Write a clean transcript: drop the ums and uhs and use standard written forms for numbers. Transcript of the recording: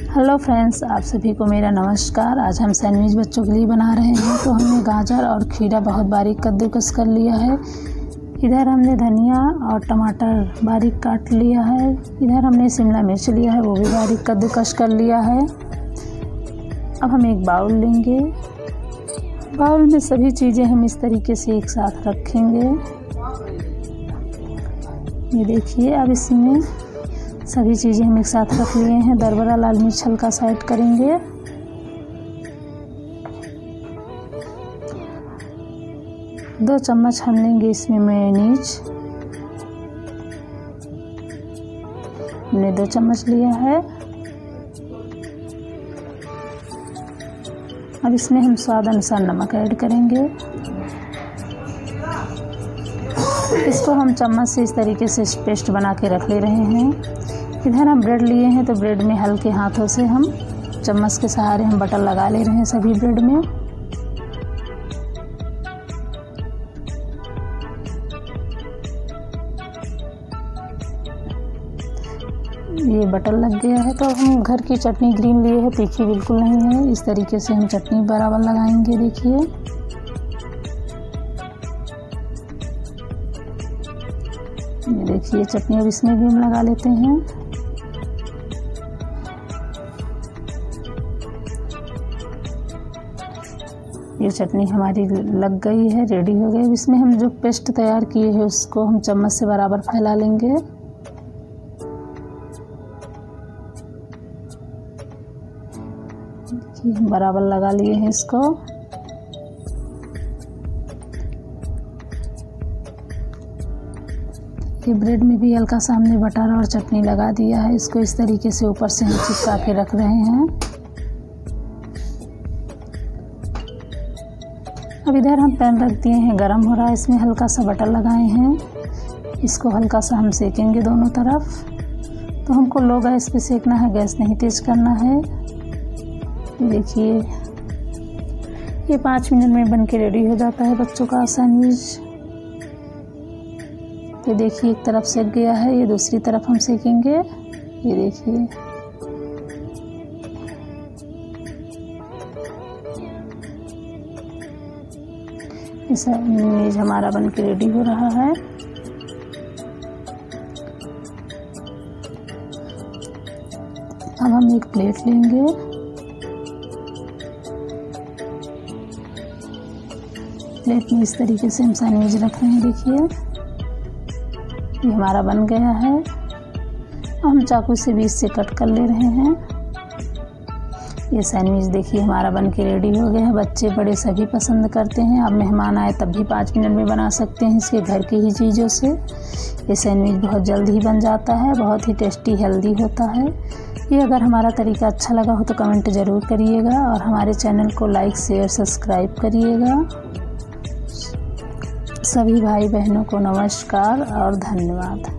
Hello friends, आप सभी को मेरा नमस्कार। आज हम सैंडविच बच्चों के लिए बना रहे हैं। तो हमने गाजर और खीरा बहुत बारीक कद्दूकस कर लिया है। इधर हमने धनिया और टमाटर बारीक काट लिया है। इधर हमने शिमला मिर्च लिया है, वो भी बारीक कद्दूकस कर लिया है। अब हम एक बाउल लेंगे। बाउल में सभी चीज़ें हम इस तरीके से एक साथ रखेंगे। ये देखिए, अब इसमें सभी चीज़ें हम एक साथ रख लिए हैं। दरबरा लाल मिर्च हल्का सा ऐड करेंगे। दो चम्मच हम लेंगे इसमें मेयोनीज। हमने 2 चम्मच लिया है। अब इसमें हम स्वाद अनुसार नमक ऐड करेंगे। इसको हम चम्मच से इस तरीके से पेस्ट बना के रख ले रहे हैं। इधर हम ब्रेड लिए हैं, तो ब्रेड में हल्के हाथों से हम चम्मच के सहारे हम बटर लगा ले रहे हैं सभी ब्रेड में। ये बटर लग गया है। तो हम घर की चटनी ग्रीन लिए हैं, तीखी बिल्कुल नहीं है। इस तरीके से हम चटनी बराबर लगाएंगे। देखिए, ये देखिए चटनी अब इसमें भी हम लगा लेते हैं। ये चटनी हमारी लग गई है, रेडी हो गई। इसमें हम जो पेस्ट तैयार किए हैं उसको हम चम्मच से बराबर फैला लेंगे। देखिए, हम बराबर लगा लिए हैं इसको। ये ब्रेड में भी हल्का सा हमने बटर और चटनी लगा दिया है। इसको इस तरीके से ऊपर से हम चिपका के रख रहे हैं। अब इधर हम पैन रख दिए हैं, गरम हो रहा है। इसमें हल्का सा बटर लगाए हैं। इसको हल्का सा हम सेकेंगे दोनों तरफ। तो हमको लो गैस पे सेकना है, गैस नहीं तेज करना है। देखिए, ये 5 मिनट में बन के रेडी हो जाता है बच्चों का सैंडविच। ये देखिए, एक तरफ सेक गया है, ये दूसरी तरफ हम सेकेंगे। ये देखिए, ये सैंडविच हमारा बन के रेडी हो रहा है। अब हम एक प्लेट लेंगे। प्लेट में इस तरीके से हम सैंडविच रख रहे हैं। देखिए, ये हमारा बन गया है। हम चाकू से बीच से कट कर ले रहे हैं। ये सैंडविच देखिए हमारा बन के रेडी हो गया है। बच्चे बड़े सभी पसंद करते हैं। अब मेहमान आए तब भी 5 मिनट में बना सकते हैं इसके घर की ही चीज़ों से। ये सैंडविच बहुत जल्द ही बन जाता है, बहुत ही टेस्टी हेल्दी होता है। ये अगर हमारा तरीका अच्छा लगा हो तो कमेंट ज़रूर करिएगा और हमारे चैनल को लाइक शेयर सब्सक्राइब करिएगा। सभी भाई बहनों को नमस्कार और धन्यवाद।